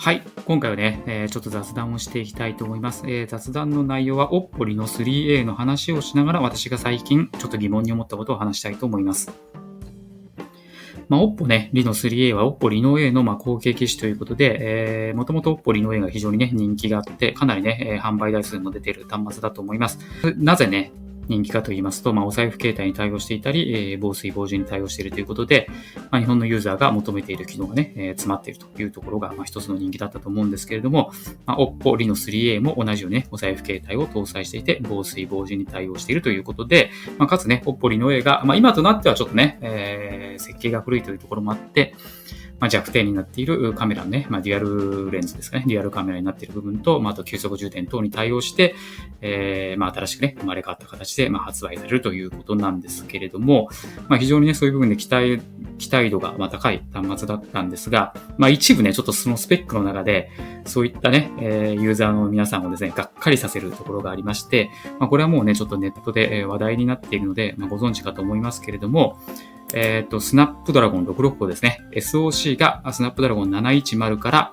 はい。今回はね、ちょっと雑談をしていきたいと思います。雑談の内容は、Oppo Reno 3A の話をしながら、私が最近ちょっと疑問に思ったことを話したいと思います。Oppo ね、Reno 3A は Oppo Reno A の後継機種ということで、もともと Oppo Reno A が非常にね、人気があって、かなりね、販売台数も出ている端末だと思います。なぜね、人気かと言いますと、お財布携帯に対応していたり、防水防塵に対応しているということで、日本のユーザーが求めている機能がね、詰まっているというところが、一つの人気だったと思うんですけれども、Oppo Reno 3A も同じようにね、お財布携帯を搭載していて、防水防塵に対応しているということで、かつね、Oppo Reno A が、今となってはちょっとね、設計が古いというところもあって、弱点になっているカメラのね、デュアルレンズですかね、デュアルカメラになっている部分と、あと急速充電等に対応して、新しくね、生まれ変わった形で、発売されるということなんですけれども、非常にね、そういう部分で期待度が高い端末だったんですが、一部ね、ちょっとそのスペックの中で、そういったね、ユーザーの皆さんをですね、がっかりさせるところがありまして、これはもうね、ちょっとネットで話題になっているので、ご存知かと思いますけれども、スナップドラゴン665ですね。SoC がスナップドラゴン710から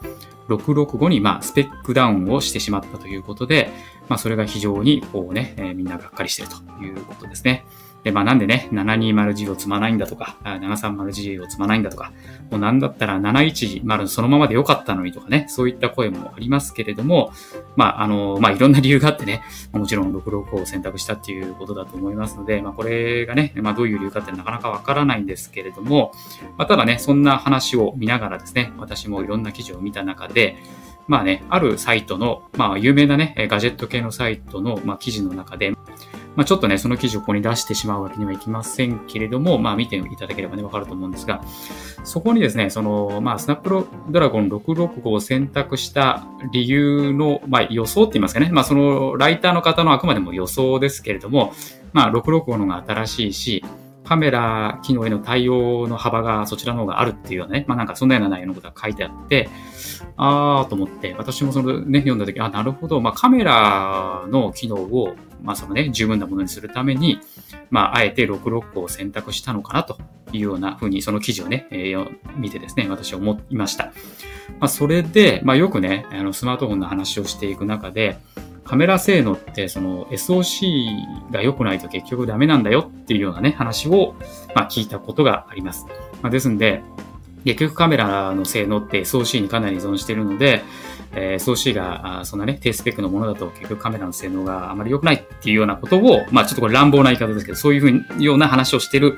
665にスペックダウンをしてしまったということで、それが非常にこうね、みんながっかりしているということですね。で、なんでね、720G を積まないんだとか、730G を積まないんだとか、もうなんだったら710そのままで良かったのにとかね、そういった声もありますけれども、いろんな理由があってね、もちろん665を選択したっていうことだと思いますので、これがね、どういう理由かってなかなかわからないんですけれども、ただね、そんな話を見ながらですね、私もいろんな記事を見た中で、あるサイトの、有名なね、ガジェット系のサイトの、記事の中で、ちょっとね、その記事をここに出してしまうわけにはいきませんけれども、見ていただければね、わかると思うんですが、そこにですね、スナップドラゴン665を選択した理由の、予想って言いますかね、そのライターの方のあくまでも予想ですけれども、665の方が新しいし、カメラ機能への対応の幅がそちらの方があるっていうようなね、なんかそんなような内容のことが書いてあって、と思って、私もそのね、読んだとき、なるほど、カメラの機能を、そのね、十分なものにするために、あえて665を選択したのかなというような風に、その記事をね、見てですね、私は思いました。それで、よくね、スマートフォンの話をしていく中で、カメラ性能ってその SoC が良くないと結局ダメなんだよっていうようなね、話を、聞いたことがあります。ですんで、結局カメラの性能って SoC にかなり依存しているので、SoC がそんなね、低スペックのものだと結局カメラの性能があまり良くないっていうようなことを、ちょっとこれ乱暴な言い方ですけど、そういうような話をしている、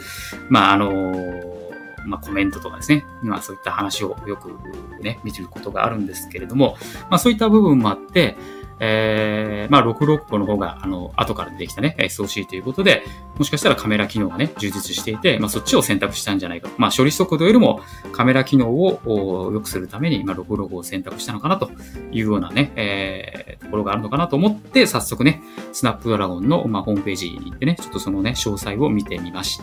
コメントとかですね。そういった話をよくね、見てることがあるんですけれども、そういった部分もあって、665の方が、後から出てきたね、SoC ということで、もしかしたらカメラ機能がね、充実していて、そっちを選択したんじゃないか。処理速度よりもカメラ機能を良くするために、665を選択したのかなというようなね、ところがあるのかなと思って、早速ね、スナップドラゴンの、ホームページに行ってね、ちょっとそのね、詳細を見てみました。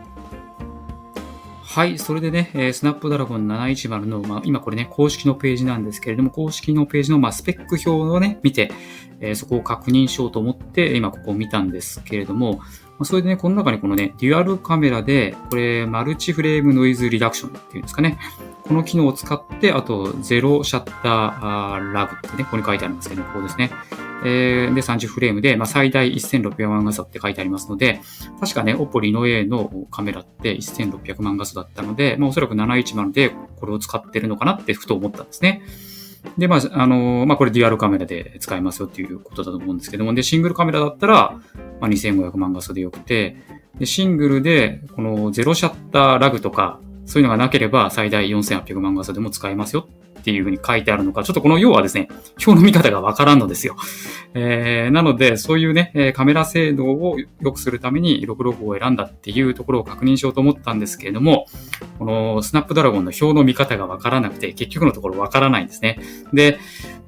はい。それでね、スナップドラゴン710の、今これね、公式のページなんですけれども、公式のページの、スペック表をね、見て、そこを確認しようと思って、今ここを見たんですけれども、それでね、この中にこのね、デュアルカメラで、これ、マルチフレームノイズリダクションっていうんですかね。この機能を使って、あと、ゼロシャッターラグってね、ここに書いてあるんですけど、ここですね。で、30フレームで、最大1600万画素って書いてありますので、確かね、Oppo Reno A のカメラって1600万画素だったので、おそらく710でこれを使ってるのかなってふと思ったんですね。で、これデュアルカメラで使えますよっていうことだと思うんですけども、で、シングルカメラだったら、2500万画素でよくて、で、シングルで、このゼロシャッターラグとか、そういうのがなければ最大4800万画素でも使えますよっていうふうに書いてあるのか、ちょっとこの要はですね、表の見方がわからんのですよ。なので、そういうね、カメラ性能を良くするために665を選んだっていうところを確認しようと思ったんですけれども、このスナップドラゴンの表の見方がわからなくて、結局のところわからないんですね。で、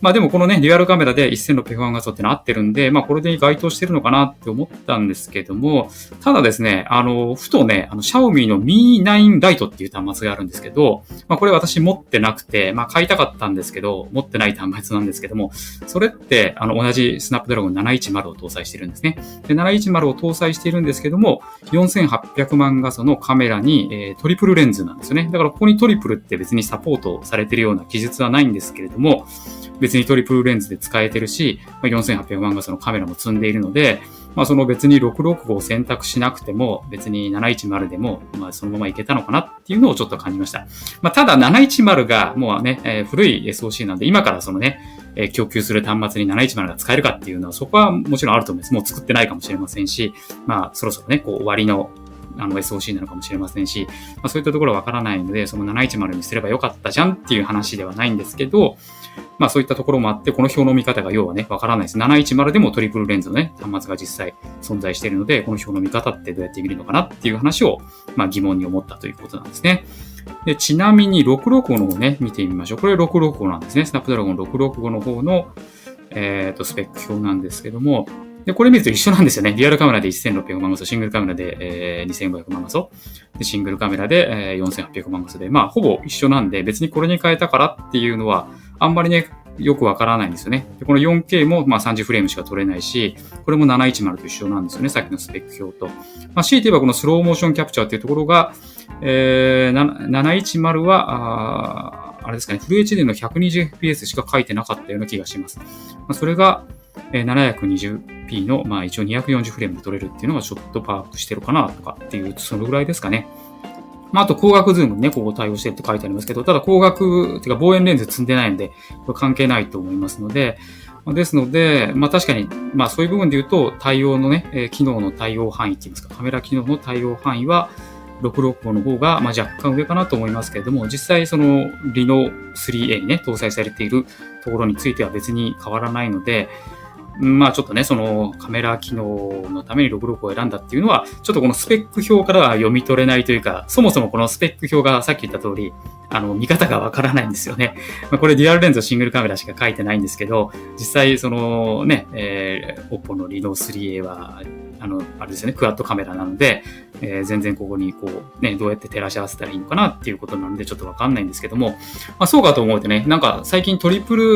まあでもこのね、デュアルカメラで1600万画素っての合ってるんで、まあこれで該当してるのかなって思ったんですけども、ただですね、ふとね、シャオミの Mi9 ライトっていう端末があるんですけど、まあこれ私持ってなくて、まあ買いたかったんですけど、持ってない端末なんですけども、それって、同じスナップドラゴン710を搭載してるんですね。で、710を搭載しているんですけども、4800万画素のカメラに、トリプルレンズなんですよね。だからここにトリプルって別にサポートされてるような記述はないんですけれども、別にトリプルレンズで使えてるし、4800万画素のカメラも積んでいるので、まあその別に665を選択しなくても、別に710でも、まあそのままいけたのかなっていうのをちょっと感じました。まあただ710がもうね、古い SoC なんで、今からそのね、供給する端末に710が使えるかっていうのは、そこはもちろんあると思います。もう作ってないかもしれませんし、まあそろそろね、こう終わりのSoC なのかもしれませんし、まあそういったところはわからないので、その710にすればよかったじゃんっていう話ではないんですけど、まあそういったところもあって、この表の見方が要はね、わからないです。710でもトリプルレンズのね、端末が実際存在しているので、この表の見方ってどうやって見るのかなっていう話を、まあ疑問に思ったということなんですね。で、ちなみに665の方ね、見てみましょう。これ665なんですね。スナップドラゴン665の方の、スペック表なんですけども、で、これ見ると一緒なんですよね。リアルカメラで1600万画素、シングルカメラで、2500万画素、で、シングルカメラで、4800万画素で、まあ、ほぼ一緒なんで、別にこれに変えたからっていうのは、あんまりね、よくわからないんですよね。で、この 4K も、まあ、30フレームしか撮れないし、これも710と一緒なんですよね。さっきのスペック表と。まあ、強いて言えばこのスローモーションキャプチャーっていうところが、710は、あれですかね、フル HD の 120fps しか書いてなかったような気がします。まあ、それが、720p の、まあ一応240フレームで撮れるっていうのがちょっとパワーアップしてるかなとかっていう、そのぐらいですかね。まああと光学ズームにね、ここ対応してって書いてありますけど、ただ光学、てか望遠レンズ積んでないんで、これ関係ないと思いますので、ですので、まあ確かに、まあそういう部分で言うと、対応のね、機能の対応範囲って言いますか、カメラ機能の対応範囲は、665の方が、まあ、若干上かなと思いますけれども、実際その Reno 3A にね、搭載されているところについては別に変わらないので、まあちょっとね、そのカメラ機能のために665を選んだっていうのは、ちょっとこのスペック表からは読み取れないというか、そもそもこのスペック表がさっき言った通り、見方がわからないんですよね。まあ、これデュアルレンズシングルカメラしか書いてないんですけど、実際そのね、Oppo の Reno 3A は、あれですよね、クワッドカメラなので、全然ここにこう、ね、どうやって照らし合わせたらいいのかなっていうことなので、ちょっとわかんないんですけども、まあそうかと思うとね、なんか最近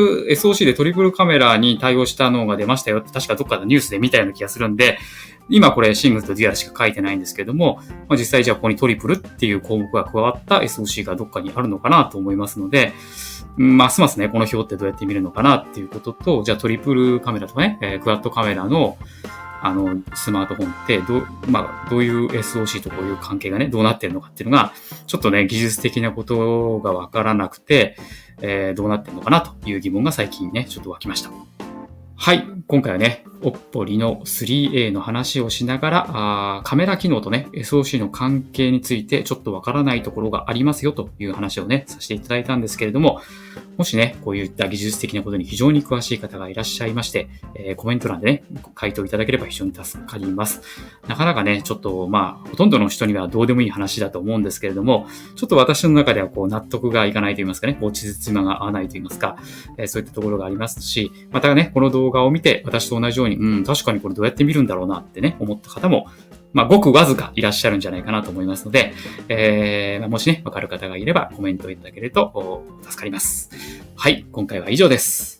SoC でトリプルカメラに対応したのが出ましたよって確かどっかのニュースで見たような気がするんで、今これシングルとデュアルしか書いてないんですけども、まあ、実際じゃあここにトリプルっていう項目が加わった SoC がどっかにあるのかなと思いますので、ますますね、この表ってどうやって見るのかなっていうことと、じゃあトリプルカメラとかね、クワッドカメラのスマートフォンってどういう SoC とこういう関係がね、どうなってるのかっていうのが、ちょっとね、技術的なことがわからなくて、どうなってるのかなという疑問が最近ね、ちょっと湧きました。はい。今回はね、Oppo Reno 3A の話をしながら、カメラ機能とね、SoC の関係についてちょっとわからないところがありますよという話をね、させていただいたんですけれども、もしね、こういった技術的なことに非常に詳しい方がいらっしゃいまして、コメント欄でね、回答いただければ非常に助かります。なかなかね、ちょっとほとんどの人にはどうでもいい話だと思うんですけれども、ちょっと私の中ではこう納得がいかないと言いますかね、地つまが合わないと言いますか、そういったところがありますし、またね、この動画を見て私と同じように、確かにこれどうやって見るんだろうなってね、思った方も、ごくわずかいらっしゃるんじゃないかなと思いますので、もしね、わかる方がいればコメントいただけると助かります。はい、今回は以上です。